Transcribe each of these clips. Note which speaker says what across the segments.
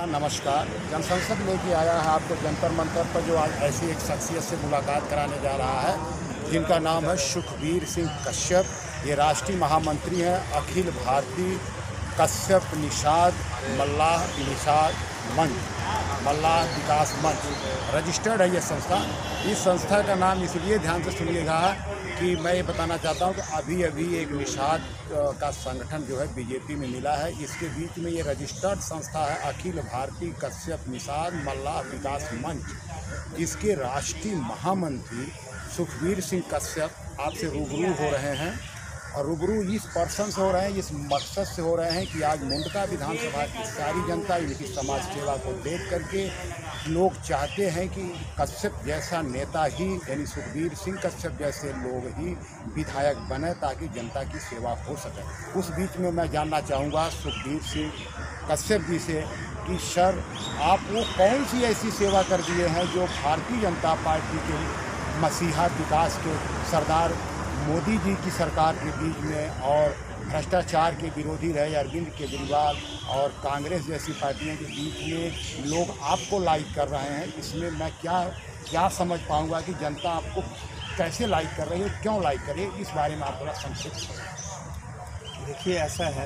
Speaker 1: नमस्कार। जनसंसद लेके आया है आपको जंतर मंतर पर जो आज ऐसी एक शख्सियत से मुलाकात कराने जा रहा है जिनका नाम है सुखबीर सिंह कश्यप। ये राष्ट्रीय महामंत्री हैं अखिल भारतीय कश्यप निषाद मल्लाह विकास मंच। रजिस्टर्ड है ये संस्था। इस संस्था का नाम इसलिए ध्यान से सुनिएगा कि मैं ये बताना चाहता हूँ कि अभी एक निषाद का संगठन जो है बीजेपी में मिला है। इसके बीच में ये रजिस्टर्ड संस्था है अखिल भारतीय कश्यप निषाद मल्लाह विकास मंच। इसके राष्ट्रीय महामंत्री सुखबीर सिंह कश्यप आपसे रूबरू हो रहे हैं और रूबरू इस पर्सन से हो रहे हैं, इस मकसद से हो रहे हैं कि आज मुंडका विधानसभा की सारी जनता इनकी समाज सेवा को देख करके लोग चाहते हैं कि कश्यप जैसा नेता ही यानी सुखबीर सिंह कश्यप जैसे लोग ही विधायक बने ताकि जनता की सेवा हो सके। उस बीच में मैं जानना चाहूँगा सुखबीर सिंह कश्यप जी से कि सर आप वो कौन सी ऐसी सेवा कर दिए हैं जो भारतीय जनता पार्टी के मसीहा विकास के सरदार मोदी जी की सरकार के बीच में और भ्रष्टाचार के विरोधी रहे अरविंद केजरीवाल और कांग्रेस जैसी पार्टियों के बीच में लोग आपको लाइक कर रहे हैं। इसमें मैं क्या समझ पाऊंगा कि जनता आपको कैसे लाइक कर रही है, क्यों लाइक कर रही है, इस बारे में आप थोड़ा संक्षिप्त बताएं।
Speaker 2: देखिए, ऐसा है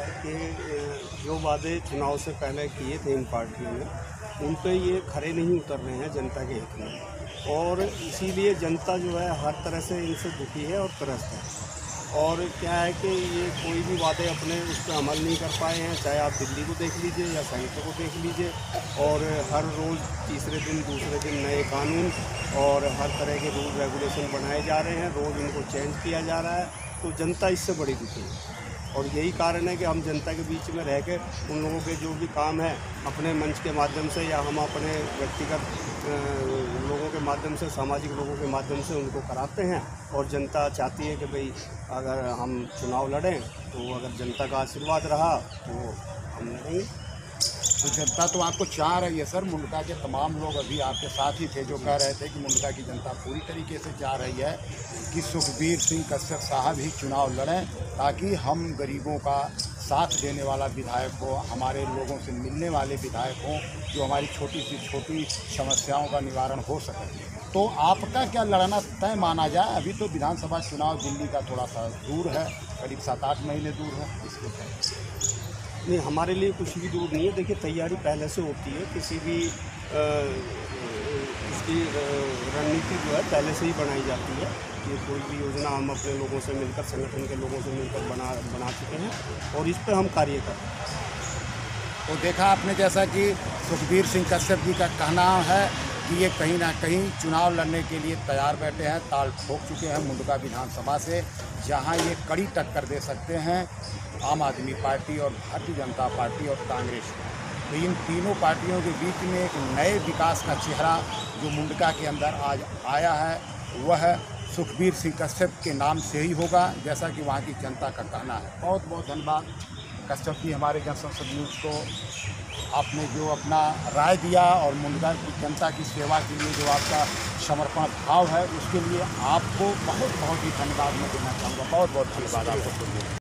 Speaker 2: कि जो वादे चुनाव से पहले किए थे इन पार्टियों ने, उन पे ये खरे नहीं उतर रहे हैं जनता के हित में, और इसीलिए जनता जो है हर तरह से इनसे दुखी है और त्रस्त है। और क्या है कि ये कोई भी वादे अपने उस पर अमल नहीं कर पाए हैं, चाहे आप दिल्ली को देख लीजिए या सेंटर को देख लीजिए। और हर रोज़ तीसरे दिन दूसरे दिन नए कानून और हर तरह के रूल रेगुलेशन बनाए जा रहे हैं, रोज़ इनको चेंज किया जा रहा है। तो जनता इससे बड़ी दुखी है और यही कारण है कि हम जनता के बीच में रह के उन लोगों के जो भी काम है अपने मंच के माध्यम से या हम अपने व्यक्तिगत लोगों के माध्यम से, सामाजिक लोगों के माध्यम से उनको कराते हैं। और जनता चाहती है कि भाई अगर हम चुनाव लड़ें तो अगर जनता का आशीर्वाद रहा तो हम लड़ेंगे।
Speaker 1: तो जनता तो आपको चाह रही है सर। मुंडका के तमाम लोग अभी आपके साथ ही थे जो कह रहे थे कि मुंडका की जनता पूरी तरीके से चाह रही है कि सुखबीर सिंह कश्यप साहब ही चुनाव लड़ें ताकि हम गरीबों का साथ देने वाला विधायक हो, हमारे लोगों से मिलने वाले विधायक हों, जो हमारी छोटी सी छोटी समस्याओं का निवारण हो सके। तो आपका क्या लड़ना तय माना जाए? अभी तो विधानसभा चुनाव दिल्ली का थोड़ा सा दूर है, करीब 7-8 महीने दूर है। इसको
Speaker 2: नहीं, हमारे लिए कुछ भी दूर नहीं है। देखिए, तैयारी पहले से होती है, किसी भी उसकी रणनीति जो है पहले से ही बनाई जाती है कि कोई भी योजना हम अपने लोगों से मिलकर, संगठन के लोगों से मिलकर बना चुके हैं और इस पर हम कार्य कर रहे हैं।
Speaker 1: तो देखा आपने जैसा कि सुखबीर सिंह कश्यप जी का कहना है कि ये कहीं ना कहीं चुनाव लड़ने के लिए तैयार बैठे हैं, ताल ठोक चुके हैं मुंडका विधानसभा से, जहां ये कड़ी टक्कर दे सकते हैं आम आदमी पार्टी और भारतीय जनता पार्टी और कांग्रेस। तो इन तीनों पार्टियों के बीच में एक नए विकास का चेहरा जो मुंडका के अंदर आज आया है वह सुखबीर सिंह कश्यप के नाम से ही होगा, जैसा कि वहाँ की जनता का कहना है। बहुत बहुत धन्यवाद कश्यप जी, हमारे जनसंसद न्यूज़ को आपने जो अपना राय दिया और मुंडका की जनता की सेवा के लिए जो आपका समर्पण भाव है उसके लिए आपको बहुत बहुत ही धन्यवाद मैं देना चाहूँगा। बहुत बहुत धन्यवाद आपको।